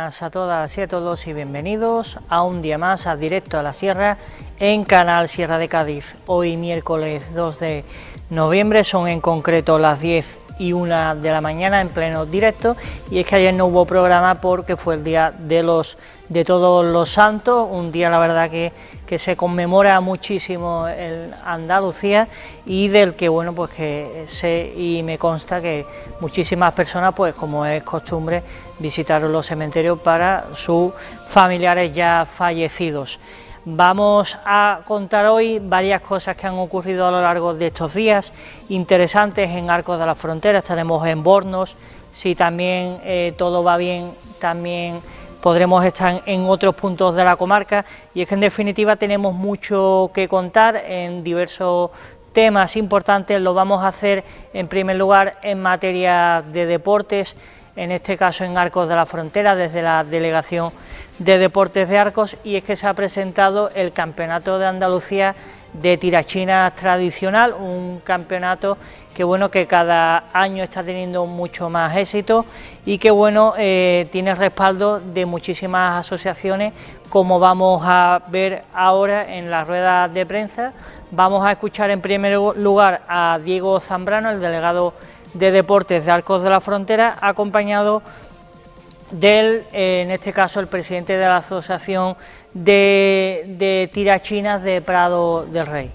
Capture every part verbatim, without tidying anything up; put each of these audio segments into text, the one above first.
buenas a todas y a todos y bienvenidos a un día más a Directo a la Sierra en Canal Sierra de Cádiz. Hoy miércoles dos de noviembre, son en concreto las diez y una de la mañana en pleno directo, y es que ayer no hubo programa porque fue el día de los de todos los santos, un día la verdad que, que se conmemora muchísimo en Andalucía y del que bueno pues que sé y me consta que muchísimas personas, pues como es costumbre, visitaron los cementerios para sus familiares ya fallecidos. Vamos a contar hoy varias cosas que han ocurrido a lo largo de estos días interesantes en Arcos de la Frontera. Estaremos en Bornos, si también eh, todo va bien, también podremos estar en otros puntos de la comarca, y es que en definitiva tenemos mucho que contar en diversos temas importantes. Lo vamos a hacer en primer lugar en materia de deportes, en este caso en Arcos de la Frontera, desde la Delegación de Deportes de Arcos, y es que se ha presentado el Campeonato de Andalucía de Tirachinas tradicional, un campeonato que bueno que cada año está teniendo mucho más éxito y que bueno eh, tiene respaldo de muchísimas asociaciones, como vamos a ver ahora en la rueda de prensa. Vamos a escuchar en primer lugar a Diego Zambrano, el delegado de Deportes de Arcos de la Frontera, acompañado del, eh, en este caso, el presidente de la Asociación de, de Tirachinas de Prado del Rey.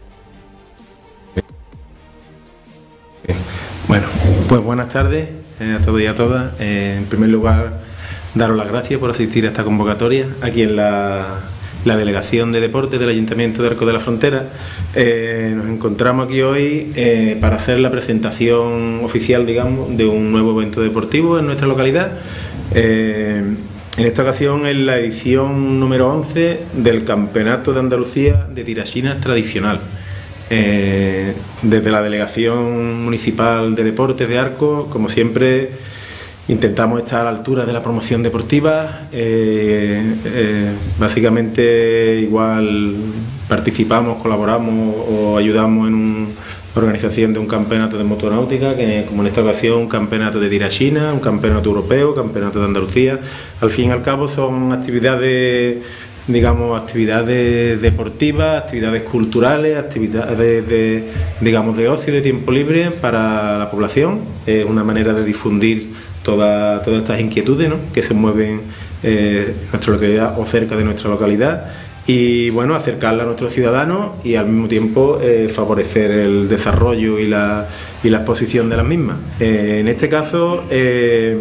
Bueno, pues buenas tardes eh, a todos y a todas. Eh, en primer lugar, daros las gracias por asistir a esta convocatoria aquí en la, la Delegación de Deportes del Ayuntamiento de Arcos de la Frontera. Eh, nos encontramos aquí hoy eh, para hacer la presentación oficial, digamos, de un nuevo evento deportivo en nuestra localidad. Eh, en esta ocasión es la edición número once del Campeonato de Andalucía de Tirachinas tradicional. Eh, desde la Delegación Municipal de Deportes de Arcos, como siempre, intentamos estar a la altura de la promoción deportiva. Eh, eh, básicamente igual participamos, colaboramos o ayudamos en un organización de un campeonato de motonáutica, que como en esta ocasión un campeonato de tirachinas, un campeonato europeo, campeonato de Andalucía. Al fin y al cabo son actividades, digamos, actividades deportivas, actividades culturales, actividades de, digamos, de ocio y de tiempo libre para la población. Es una manera de difundir toda, todas estas inquietudes, ¿no?, que se mueven eh, en nuestra localidad o cerca de nuestra localidad. Y bueno, acercarla a nuestros ciudadanos y al mismo tiempo eh, favorecer el desarrollo y la, y la exposición de las mismas. Eh, en este caso, eh,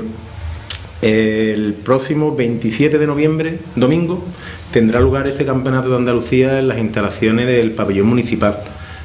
el próximo veintisiete de noviembre, domingo, tendrá lugar este Campeonato de Andalucía en las instalaciones del pabellón municipal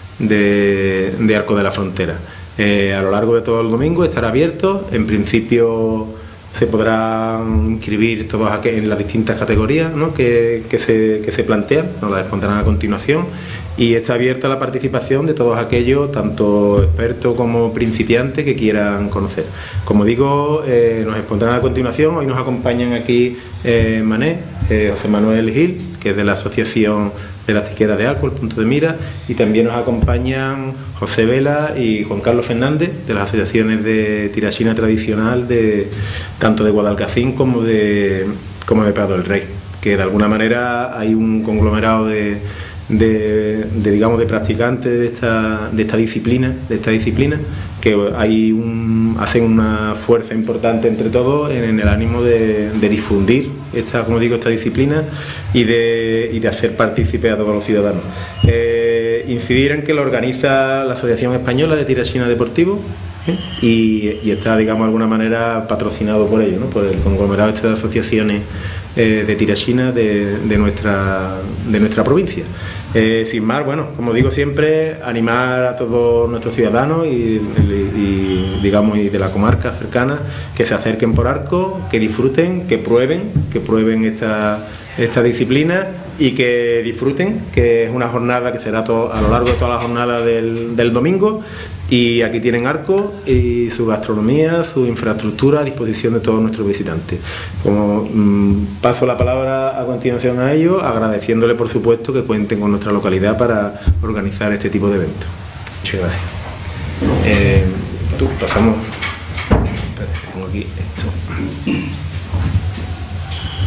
de, de Arcos de la Frontera. Eh, a lo largo de todo el domingo estará abierto. En principio se podrán inscribir todos en las distintas categorías, ¿no?, que, que, se, que se plantean, nos las expondrán a continuación, y está abierta la participación de todos aquellos, tanto expertos como principiantes, que quieran conocer. Como digo, eh, nos expondrán a continuación. Hoy nos acompañan aquí eh, Mané, eh, José Manuel Gil, que es de la Asociación de las Tiqueras de Arcos, el punto de mira, y también nos acompañan José Vela y Juan Carlos Fernández, de las asociaciones de tirachina tradicional de tanto de Guadalcacín como de como de Prado del Rey, que de alguna manera hay un conglomerado de, de, de digamos de practicantes de esta de esta disciplina, de esta disciplina, que hay un, hacen una fuerza importante entre todos en, en el ánimo de, de difundir esta, como digo, esta disciplina y de, y de hacer partícipe a todos los ciudadanos. Eh, incidir en que lo organiza la Asociación Española de Tirachina Deportivo, ¿eh? y, y está, digamos, de alguna manera patrocinado por ello, ¿no?, por el conglomerado este de asociaciones eh, de tirachina de, de, nuestra, de nuestra provincia. Eh, sin más, bueno, como digo siempre, animar a todos nuestros ciudadanos y, y, digamos, y de la comarca cercana, que se acerquen por Arcos, que disfruten, que prueben, que prueben esta, esta disciplina y que disfruten, que es una jornada que será todo, a lo largo de toda la jornada del, del domingo. Y aquí tienen Arcos y su gastronomía, su infraestructura a disposición de todos nuestros visitantes. Como mmm, paso la palabra a continuación a ellos, agradeciéndole por supuesto que cuenten con nuestra localidad para organizar este tipo de eventos. Muchas gracias. Eh, tú, pasamos. Espera, pongo aquí esto.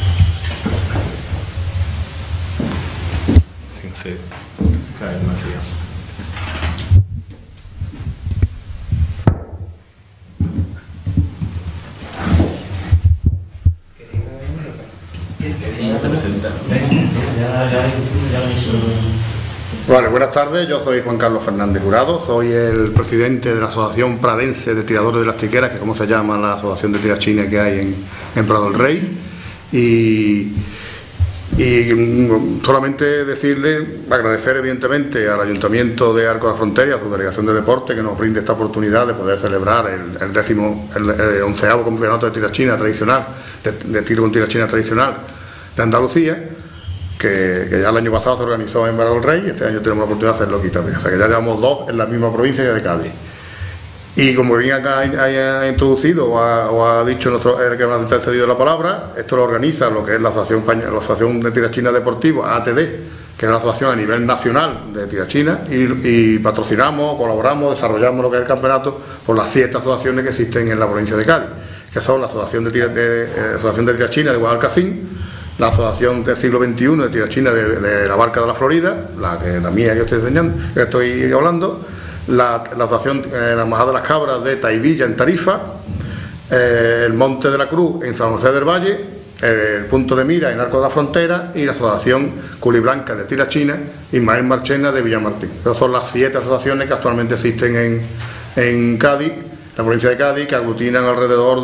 Sí, cada vez más, digamos. Vale, buenas tardes, yo soy Juan Carlos Fernández Jurado, soy el presidente de la Asociación Pradense de Tiradores de las Tiqueras, que es como se llama la asociación de tirachines que hay en, en Prado del Rey, y, y solamente decirle, agradecer evidentemente al Ayuntamiento de Arcos de la Frontera y a su delegación de deporte que nos brinde esta oportunidad de poder celebrar el, el décimo, el, el onceavo campeonato de tirachina tradicional, de, de tiro con tirachina tradicional de Andalucía, que, que ya el año pasado se organizó en Prado del Rey y este año tenemos la oportunidad de hacerlo aquí también. O sea que ya llevamos dos en la misma provincia de Cádiz. Y como bien acá haya introducido o ha, o ha dicho nuestro, el que nos ha cedido la palabra, esto lo organiza lo que es la Asociación, la Asociación de Tirachina Deportivo, A T D, que es una asociación a nivel nacional de tirachina, y, y patrocinamos, colaboramos, desarrollamos lo que es el campeonato por las siete asociaciones que existen en la provincia de Cádiz, que son la Asociación de, Tira, de, de, Asociación de Tirachina de Guadalcacín, la Asociación del Siglo veintiuno de Tirachina de, de la Barca de la Florida, la, que, la mía que estoy enseñando, que estoy hablando, la, la Asociación eh, la Majada de las Cabras de Taivilla en Tarifa, eh, el Monte de la Cruz en San José del Valle, eh, el Punto de Mira en Arcos de la Frontera y la Asociación Culiblanca de Tirachina Ismael Marchena de Villamartín. Esas son las siete asociaciones que actualmente existen en, en Cádiz, la provincia de Cádiz, que aglutinan alrededor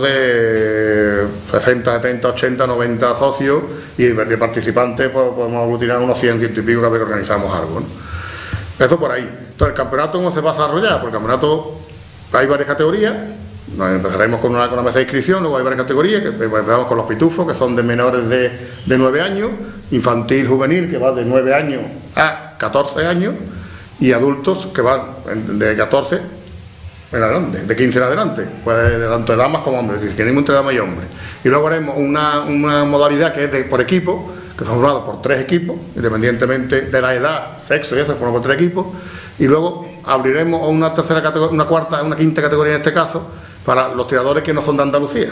de sesenta, setenta, ochenta, noventa socios, y de, de participantes pues, podemos aglutinar unos cien, ciento y pico cada vez que organizamos algo, ¿no? Eso por ahí. Entonces, ¿el campeonato cómo se va a desarrollar? Porque el campeonato hay varias categorías. Nos empezaremos con una, con una mesa de inscripción, luego hay varias categorías, que empezamos con los pitufos, que son de menores de, de nueve años, infantil, juvenil, que va de nueve años a catorce años, y adultos, que van de catorce en adelante, de quince en adelante, pues de tanto de damas como hombres, es decir, que tenemos entre damas y hombres. Y luego haremos una, una modalidad que es de, por equipo, que son formados por tres equipos, independientemente de la edad, sexo y eso, se forman por tres equipos, y luego abriremos una tercera categoría, una cuarta, una quinta categoría en este caso, para los tiradores que no son de Andalucía.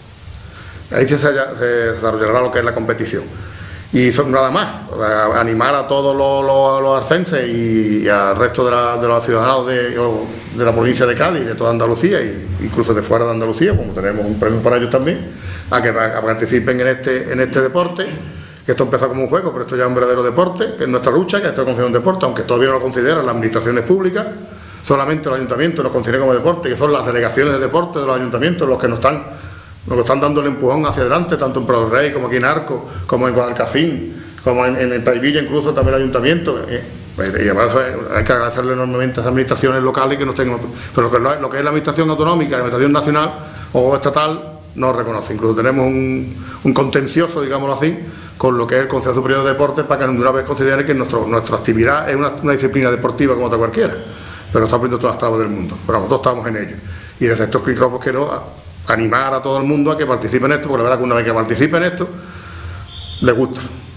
Ahí se, se desarrollará lo que es la competición. Y son nada más, a animar a todos los, los, los arcenses y, y al resto de, la, de los ciudadanos de, de la provincia de Cádiz, de toda Andalucía, e incluso de fuera de Andalucía, como tenemos un premio para ellos también, a que a participen en este, en este deporte, que esto empezó como un juego, pero esto ya es un verdadero deporte, que es nuestra lucha, que esto lo considera un deporte, aunque todavía no lo consideran las administraciones públicas, solamente los ayuntamientos lo consideran como deporte, que son las delegaciones de deporte de los ayuntamientos los que nos están nos están dando el empujón hacia adelante, tanto en Prado del Rey como aquí en Arcos, como en Guadalcacín, como en, en, en Taivilla, incluso también el ayuntamiento. Eh, y además hay que agradecerle enormemente a las administraciones locales que nos tengan, pero lo que, lo que es la administración autonómica, la administración nacional o estatal, no reconoce. Incluso tenemos un, un contencioso, digámoslo así, con lo que es el Consejo Superior de Deportes, para que una vez considere que nuestro, nuestra actividad es una, una disciplina deportiva como otra cualquiera, pero está poniendo todas las trabas del mundo. Pero nosotros estamos en ello. Y desde estos micrófonos quiero animar a todo el mundo a que participe en esto, porque la verdad que una vez que participe en esto, le gusta.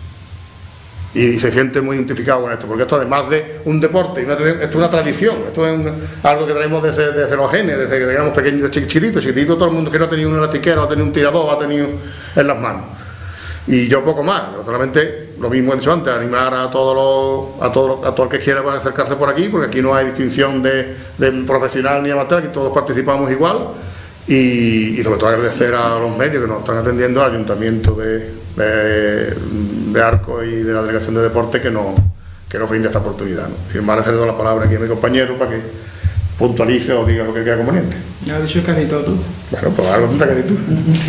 Y se siente muy identificado con esto, porque esto además de un deporte, esto es una tradición, esto es un, algo que traemos desde, desde los genes, desde que éramos pequeños, de chiquititos, chiquititos, todo el mundo que no ha tenido un elastiquero, ha tenido un tirador, ha tenido en las manos. Y yo poco más, solamente lo mismo he dicho antes, animar a todos los, a todo, a todo el que quiera acercarse por aquí, porque aquí no hay distinción de, de profesional ni amateur, aquí todos participamos igual. Y, y sobre todo agradecer a los medios que nos están atendiendo, al Ayuntamiento de, de, de Arcos y de la Delegación de Deporte que nos, que nos brinda esta oportunidad, ¿no? Sin embargo, le doy la palabra aquí a mi compañero para que puntualice o diga lo que queda conveniente. Ya has dicho casi todo tú. Bueno, pues algo tanta que tú.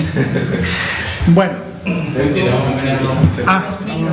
Bueno. Ah,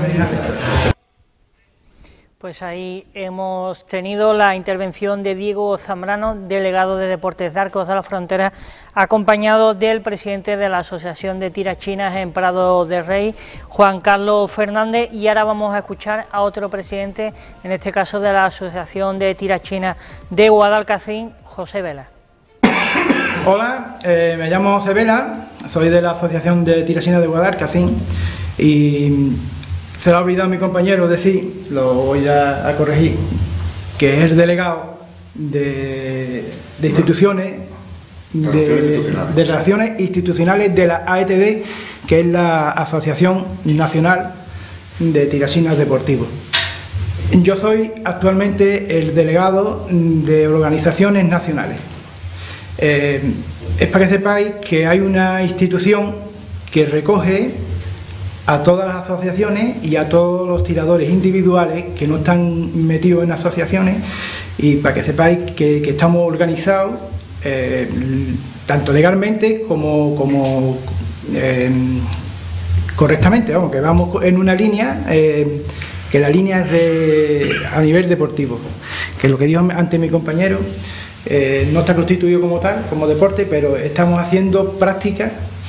Pues ahí hemos tenido la intervención de Diego Zambrano, delegado de Deportes de Arcos de la Frontera, acompañado del presidente de la Asociación de Tirachinas en Prado del Rey, Juan Carlos Fernández, y ahora vamos a escuchar a otro presidente, en este caso de la Asociación de Tirachinas de Guadalcacín, José Vela. Hola, eh, me llamo José Vela, soy de la Asociación de Tirachinas de Guadalcacín y se lo ha olvidado a mi compañero decir, lo voy a, a corregir, que es delegado de, de instituciones, de, institucionales. de relaciones institucionales de la A E T D, que es la Asociación Nacional de Tirachinas Deportivos. Yo soy actualmente el delegado de organizaciones nacionales. Eh, es para que sepáis que hay una institución que recoge a todas las asociaciones y a todos los tiradores individuales que no están metidos en asociaciones, y para que sepáis que, que estamos organizados eh, tanto legalmente como, como eh, correctamente, vamos, que vamos en una línea, eh, que la línea es de, a nivel deportivo, que lo que dijo antes mi compañero, eh, no está constituido como tal, como deporte, pero estamos haciendo prácticas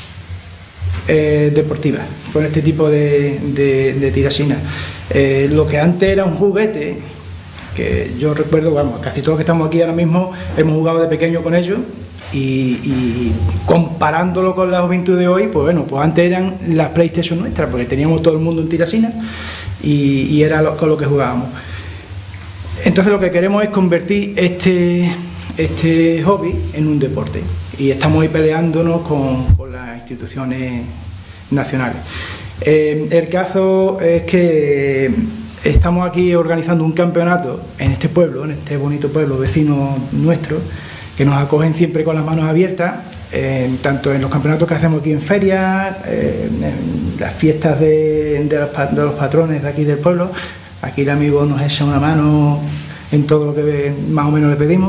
eh, deportivas con este tipo de, de, de tirachina. Eh, lo que antes era un juguete, que yo recuerdo, vamos, casi todos los que estamos aquí ahora mismo hemos jugado de pequeño con ellos, y, y comparándolo con la juventud de hoy, pues bueno, pues antes eran las PlayStation nuestras, porque teníamos todo el mundo en tirachina y, y era lo, con lo que jugábamos. Entonces lo que queremos es convertir este, este hobby en un deporte, y estamos ahí peleándonos con, con las instituciones nacionales. Eh, el caso es que estamos aquí organizando un campeonato en este pueblo, en este bonito pueblo vecino nuestro, que nos acogen siempre con las manos abiertas, eh, tanto en los campeonatos que hacemos aquí en ferias, eh, en las fiestas de, de, los, de los patrones de aquí del pueblo. Aquí el amigo nos echa una mano en todo lo que más o menos le pedimos.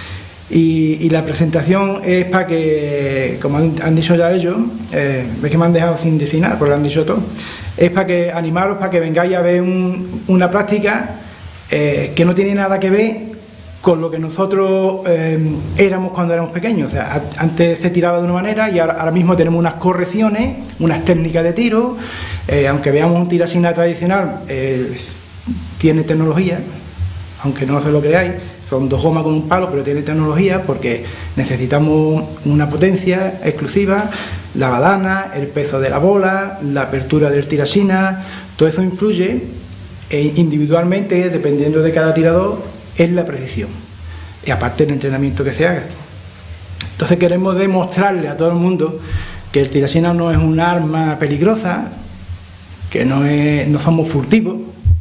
Y, y la presentación es para que, como han, han dicho ya ellos, eh, ves que me han dejado sin decir nada, porque lo han dicho todo, es para que animaros, para que vengáis a ver un, una práctica eh, que no tiene nada que ver con lo que nosotros eh, éramos cuando éramos pequeños. O sea, antes se tiraba de una manera y ahora, ahora mismo tenemos unas correcciones, unas técnicas de tiro, eh, aunque veamos un tirachina tradicional, eh, tiene tecnología, aunque no se lo creáis, son dos gomas con un palo, pero tiene tecnología porque necesitamos una potencia exclusiva, la badana, el peso de la bola, la apertura del tirachina, todo eso influye eh, individualmente, dependiendo de cada tirador, en la precisión, y aparte del entrenamiento que se haga. Entonces queremos demostrarle a todo el mundo que el tirachina no es un arma peligrosa, que no, es, no somos furtivos,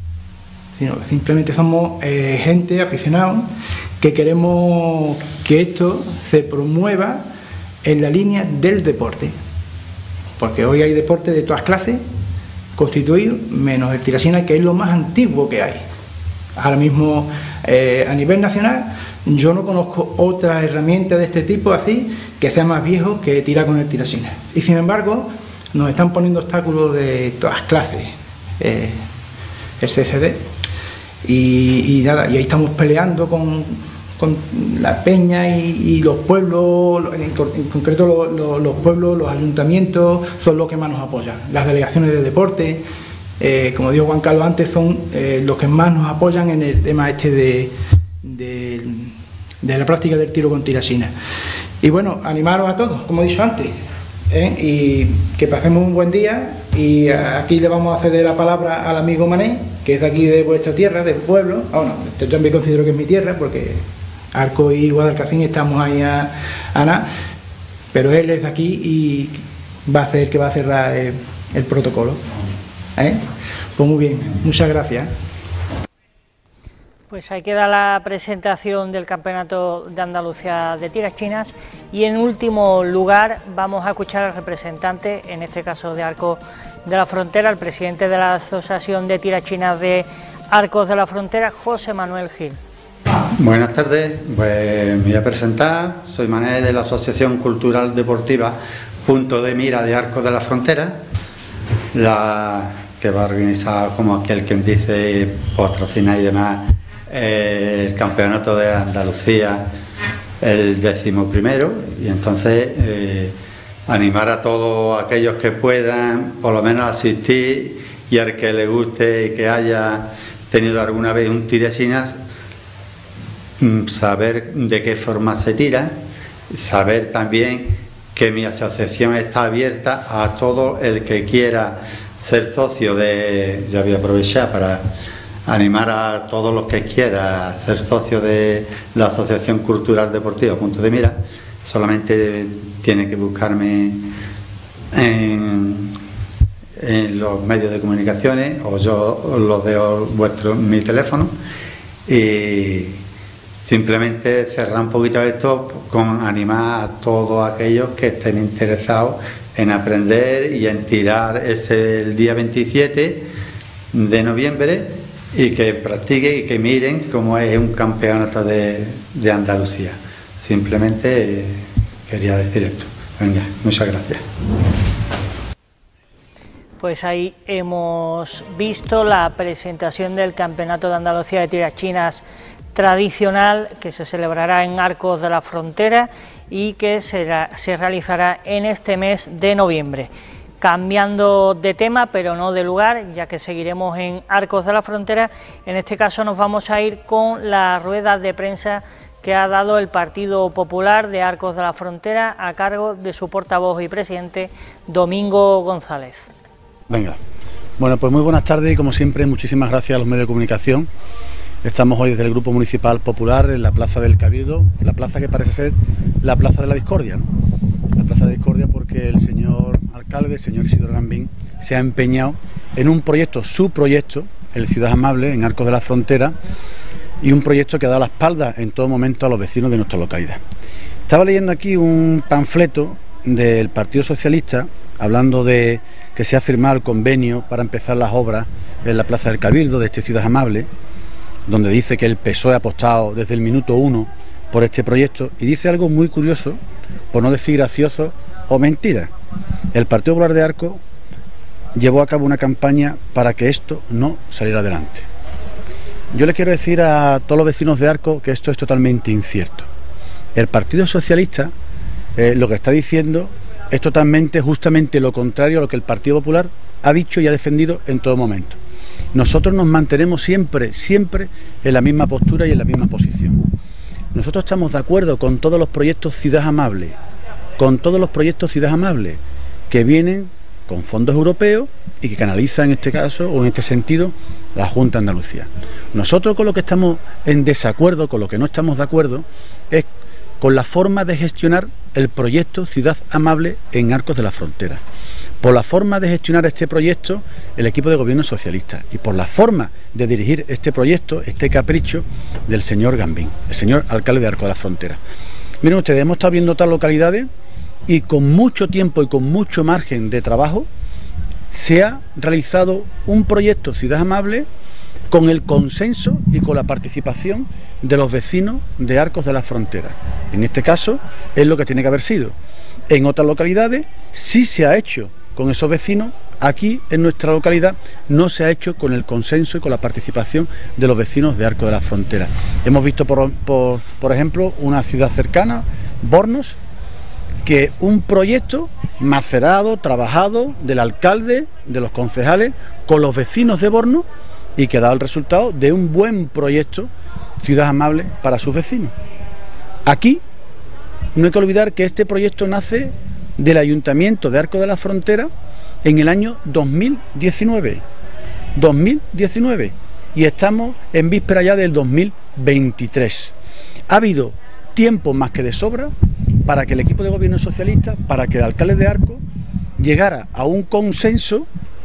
sino que simplemente somos eh, gente aficionados que queremos que esto se promueva en la línea del deporte, porque hoy hay deporte de todas clases constituidos, menos el tirachina, que es lo más antiguo que hay. Ahora mismo eh, a nivel nacional yo no conozco otra herramienta de este tipo así que sea más viejo que tirar con el tirachina, y sin embargo nos están poniendo obstáculos de todas clases, eh, el C C D, y, y nada, y ahí estamos peleando con, con la peña y, y los pueblos, en, en concreto los, los, los pueblos, los ayuntamientos son los que más nos apoyan, las delegaciones de deporte. Eh, como dijo Juan Carlos antes, son eh, los que más nos apoyan en el tema este de, de, de la práctica del tiro con tirachina. Y bueno, animaros a todos, como he dicho antes, ¿eh? Y que pasemos un buen día. Y aquí le vamos a ceder la palabra al amigo Mané, que es de aquí de vuestra tierra, del pueblo. Ah, bueno, yo también considero que es mi tierra, porque Arco y Guadalcacín estamos ahí a, a nada, pero él es de aquí y va a ser que va a cerrar el, el protocolo. ¿Eh? Pues muy bien, muchas gracias. Pues ahí queda la presentación del Campeonato de Andalucía de Tirachinas, y en último lugar vamos a escuchar al representante, en este caso de Arcos de la Frontera, el presidente de la Asociación de Tirachinas de Arcos de la Frontera, José Manuel Gil. Buenas tardes, pues me voy a presentar, soy Manuel de la Asociación Cultural Deportiva Punto de Mira de Arcos de la Frontera, la que va a organizar, como aquel quien dice, patrocinar y demás, eh, el Campeonato de Andalucía, el décimo primero, y entonces eh, animar a todos aquellos que puedan por lo menos asistir, y al que le guste y que haya tenido alguna vez un tirachina, saber de qué forma se tira, saber también que mi asociación está abierta a todo el que quiera ser socio de, ya voy a aprovechar para animar a todos los que quieran ser socio de la Asociación Cultural Deportiva Punto de Mira. Solamente tiene que buscarme en en los medios de comunicaciones, o yo los dejo vuestro, mi teléfono, y simplemente cerrar un poquito esto con animar a todos aquellos que estén interesados en aprender y en tirar ese el día veintisiete de noviembre, y que practiquen y que miren cómo es un campeonato de, de Andalucía. Simplemente eh, quería decir esto. Venga, muchas gracias. Pues ahí hemos visto la presentación del Campeonato de Andalucía de Tirachinas tradicional, que se celebrará en Arcos de la Frontera y que será, se realizará en este mes de noviembre. Cambiando de tema, pero no de lugar, ya que seguiremos en Arcos de la Frontera, en este caso nos vamos a ir con la rueda de prensa que ha dado el Partido Popular de Arcos de la Frontera a cargo de su portavoz y presidente, Domingo González. Venga, bueno, pues muy buenas tardes y como siempre muchísimas gracias a los medios de comunicación. Estamos hoy desde el Grupo Municipal Popular en la Plaza del Cabildo, la plaza que parece ser la Plaza de la Discordia, ¿no? La Plaza de la Discordia porque el señor alcalde, el señor Isidro Gambín, se ha empeñado en un proyecto, su proyecto, el Ciudad Amable en Arcos de la Frontera, y un proyecto que ha dado la espalda en todo momento a los vecinos de nuestra localidad. Estaba leyendo aquí un panfleto del Partido Socialista hablando de que se ha firmado el convenio para empezar las obras en la Plaza del Cabildo de este Ciudad Amable, donde dice que el P S O E ha apostado desde el minuto uno por este proyecto, y dice algo muy curioso, por no decir gracioso o mentira. El Partido Popular de Arcos llevó a cabo una campaña para que esto no saliera adelante. Yo le quiero decir a todos los vecinos de Arcos que esto es totalmente incierto. El Partido Socialista eh, lo que está diciendo es totalmente, justamente lo contrario a lo que el Partido Popular ha dicho y ha defendido en todo momento. Nosotros nos mantenemos siempre, siempre en la misma postura y en la misma posición. Nosotros estamos de acuerdo con todos los proyectos Ciudad Amable, con todos los proyectos Ciudad Amable que vienen con fondos europeos y que canaliza en este caso o en este sentido la Junta de Andalucía. Nosotros con lo que estamos en desacuerdo, con lo que no estamos de acuerdo, es con la forma de gestionar el proyecto Ciudad Amable en Arcos de la Frontera, por la forma de gestionar este proyecto el equipo de gobierno socialista y por la forma de dirigir este proyecto, este capricho del señor Gambín, el señor alcalde de Arcos de la Frontera. Miren ustedes, hemos estado viendo otras localidades y con mucho tiempo y con mucho margen de trabajo se ha realizado un proyecto Ciudad Amable con el consenso y con la participación de los vecinos de Arcos de la Frontera. En este caso es lo que tiene que haber sido. En otras localidades sí se ha hecho con esos vecinos, aquí en nuestra localidad no se ha hecho con el consenso y con la participación de los vecinos de Arcos de la Frontera. Hemos visto, por, por, por ejemplo, una ciudad cercana, Bornos, que un proyecto macerado, trabajado del alcalde, de los concejales, con los vecinos de Bornos, y que ha dado el resultado de un buen proyecto Ciudad Amable para sus vecinos. Aquí no hay que olvidar que este proyecto nace del Ayuntamiento de Arcos de la Frontera en el año dos mil diecinueve. dos mil diecinueve y estamos en víspera ya del dos mil veintitrés. Ha habido tiempo más que de sobra para que el equipo de gobierno socialista, para que el alcalde de Arcos llegara a un consenso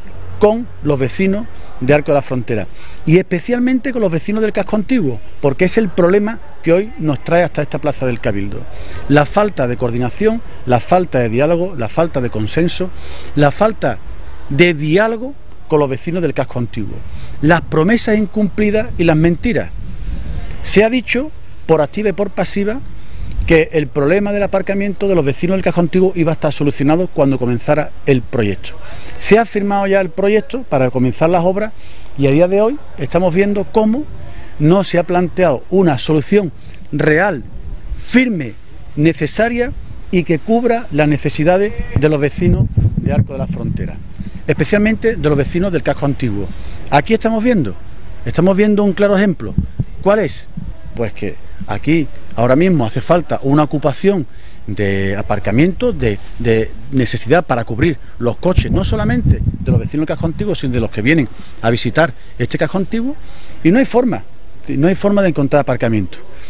con los vecinos de Arcos de la Frontera y especialmente con los vecinos del casco antiguo, porque es el problema que hoy nos trae hasta esta Plaza del Cabildo: la falta de coordinación, la falta de diálogo, la falta de consenso, la falta de diálogo con los vecinos del casco antiguo, las promesas incumplidas y las mentiras. Se ha dicho por activa y por pasiva que el problema del aparcamiento de los vecinos del casco antiguo iba a estar solucionado cuando comenzara el proyecto. Se ha firmado ya el proyecto para comenzar las obras y a día de hoy estamos viendo cómo no se ha planteado una solución real, firme, necesaria y que cubra las necesidades de los vecinos de Arcos de la Frontera, especialmente de los vecinos del casco antiguo. Aquí estamos viendo, estamos viendo un claro ejemplo. ¿Cuál es? Pues que aquí ahora mismo hace falta una ocupación de aparcamiento, de, de necesidad para cubrir los coches, no solamente de los vecinos del casco antiguo, sino de los que vienen a visitar este casco antiguo, y no hay forma, no hay forma de encontrar aparcamiento.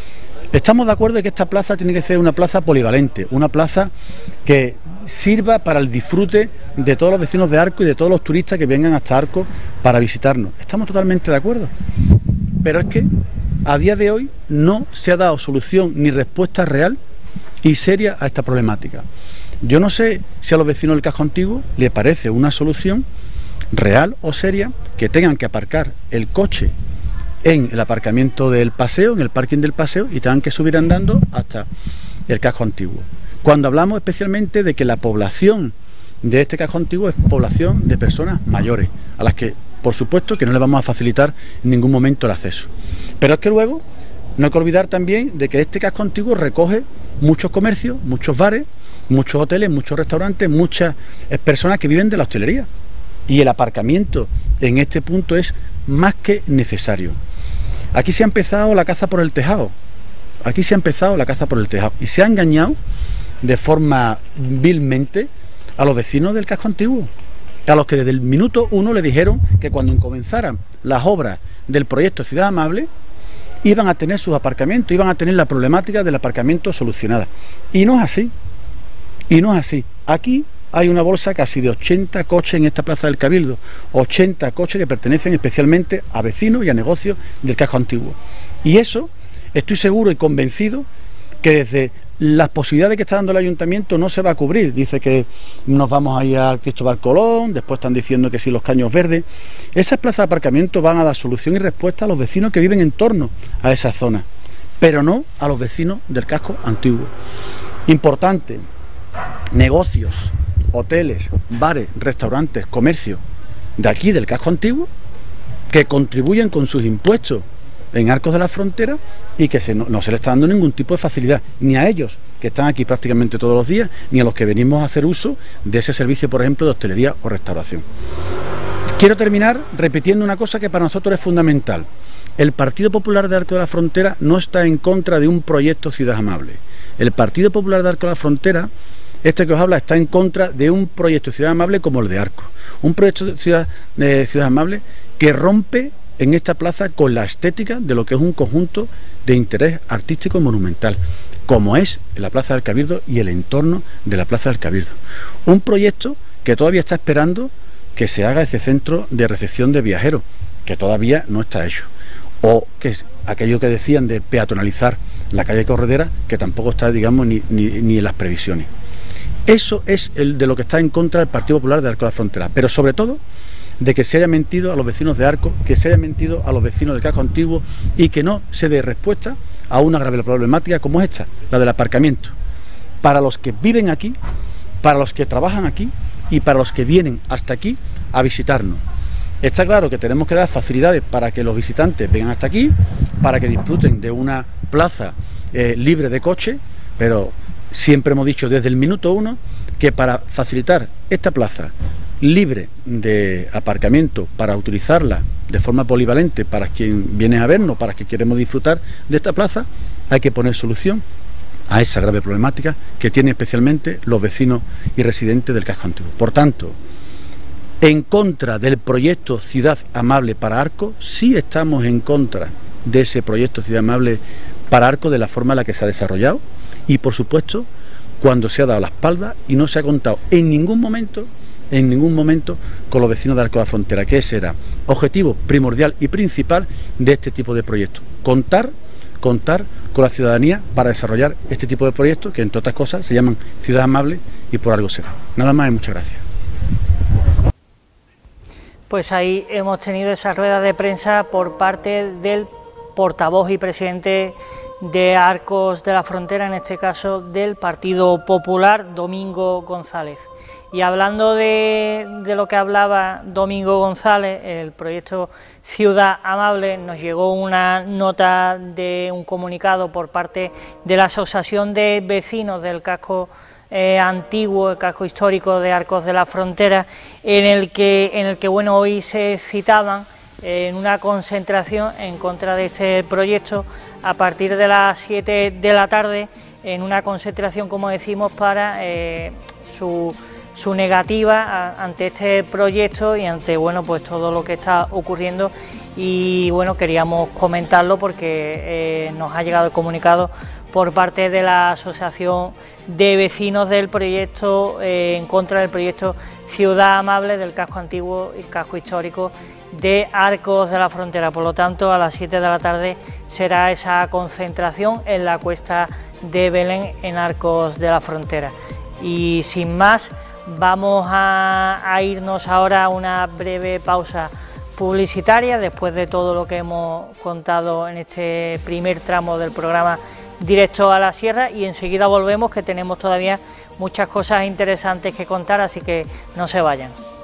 Estamos de acuerdo en que esta plaza tiene que ser una plaza polivalente, una plaza que sirva para el disfrute de todos los vecinos de Arcos y de todos los turistas que vengan hasta Arcos para visitarnos. Estamos totalmente de acuerdo. Pero es que a día de hoy no se ha dado solución ni respuesta real y seria a esta problemática. Yo no sé si a los vecinos del casco antiguo les parece una solución real o seria que tengan que aparcar el coche en el aparcamiento del paseo, en el parking del paseo, y tengan que subir andando hasta el casco antiguo. Cuando hablamos especialmente de que la población de este casco antiguo es población de personas mayores, a las que, por supuesto, que no le vamos a facilitar en ningún momento el acceso. Pero es que luego no hay que olvidar también de que este casco antiguo recoge muchos comercios, muchos bares, muchos hoteles, muchos restaurantes, muchas personas que viven de la hostelería. Y el aparcamiento en este punto es más que necesario. Aquí se ha empezado la caza por el tejado, aquí se ha empezado la caza por el tejado y se ha engañado de forma vilmente a los vecinos del casco antiguo, a los que desde el minuto uno le dijeron que cuando comenzaran las obras del proyecto Ciudad Amable iban a tener sus aparcamientos, iban a tener la problemática del aparcamiento solucionada. Y no es así, y no es así. Aquí hay una bolsa casi de ochenta coches en esta plaza del Cabildo, ochenta coches que pertenecen especialmente a vecinos y a negocios del casco antiguo. Y eso, estoy seguro y convencido que desde las posibilidades que está dando el ayuntamiento no se va a cubrir. Dice que nos vamos a ir a Cristóbal Colón, después están diciendo que sí los Caños Verdes. Esas plazas de aparcamiento van a dar solución y respuesta a los vecinos que viven en torno a esa zona, pero no a los vecinos del casco antiguo. Importante, negocios, hoteles, bares, restaurantes, comercios de aquí del casco antiguo que contribuyen con sus impuestos en Arcos de la Frontera y que se, no, no se les está dando ningún tipo de facilidad, ni a ellos que están aquí prácticamente todos los días, ni a los que venimos a hacer uso de ese servicio, por ejemplo, de hostelería o restauración. Quiero terminar repitiendo una cosa que para nosotros es fundamental. El Partido Popular de Arcos de la Frontera no está en contra de un proyecto Ciudad Amable. El Partido Popular de Arcos de la Frontera, este que os habla, está en contra de un proyecto Ciudad Amable como el de Arcos. Un proyecto de Ciudad, de Ciudad Amable que rompe en esta plaza con la estética de lo que es un conjunto de interés artístico y monumental, como es la Plaza del Cabildo y el entorno de la Plaza del Cabildo. Un proyecto que todavía está esperando que se haga ese centro de recepción de viajeros, que todavía no está hecho. O que es aquello que decían de peatonalizar la calle Corredera, que tampoco está, digamos, ni, ni, ni en las previsiones. Eso es el de lo que está en contra el Partido Popular de Arcos de la Frontera, pero sobre todo de que se haya mentido a los vecinos de Arcos, que se haya mentido a los vecinos del casco antiguo y que no se dé respuesta a una grave problemática como esta, la del aparcamiento, para los que viven aquí, para los que trabajan aquí y para los que vienen hasta aquí a visitarnos. Está claro que tenemos que dar facilidades para que los visitantes vengan hasta aquí, para que disfruten de una plaza eh, libre de coche, pero siempre hemos dicho desde el minuto uno que para facilitar esta plaza libre de aparcamiento, para utilizarla de forma polivalente para quien viene a vernos, para que queremos disfrutar de esta plaza, hay que poner solución a esa grave problemática que tienen especialmente los vecinos y residentes del casco antiguo. Por tanto, en contra del proyecto Ciudad Amable para Arcos, sí estamos en contra de ese proyecto Ciudad Amable para Arcos de la forma en la que se ha desarrollado y, por supuesto, cuando se ha dado la espalda y no se ha contado en ningún momento en ningún momento con los vecinos de Arcos de la Frontera, que ese era objetivo primordial y principal de este tipo de proyectos, contar, contar con la ciudadanía para desarrollar este tipo de proyectos que, entre otras cosas, se llaman Ciudad Amable y por algo será. Nada más y muchas gracias. Pues ahí hemos tenido esa rueda de prensa por parte del portavoz y presidente de Arcos de la Frontera, en este caso del Partido Popular, Domingo González. Y hablando de, de lo que hablaba Domingo González, el proyecto Ciudad Amable, nos llegó una nota de un comunicado por parte de la Asociación de Vecinos del Casco eh, Antiguo, el Casco Histórico de Arcos de la Frontera, en el que, en el que bueno, hoy se citaban eh, en una concentración en contra de este proyecto a partir de las siete de la tarde, en una concentración, como decimos, para eh, su su negativa a, ante este proyecto y ante bueno pues todo lo que está ocurriendo, y bueno, queríamos comentarlo porque eh, nos ha llegado el comunicado por parte de la Asociación de Vecinos del proyecto, eh, en contra del proyecto Ciudad Amable del casco antiguo y casco histórico de Arcos de la Frontera. Por lo tanto, a las siete de la tarde será esa concentración en la Cuesta de Belén en Arcos de la Frontera. Y sin más, vamos a, a irnos ahora a una breve pausa publicitaria después de todo lo que hemos contado en este primer tramo del programa Directo a la Sierra, y enseguida volvemos, que tenemos todavía muchas cosas interesantes que contar, así que no se vayan.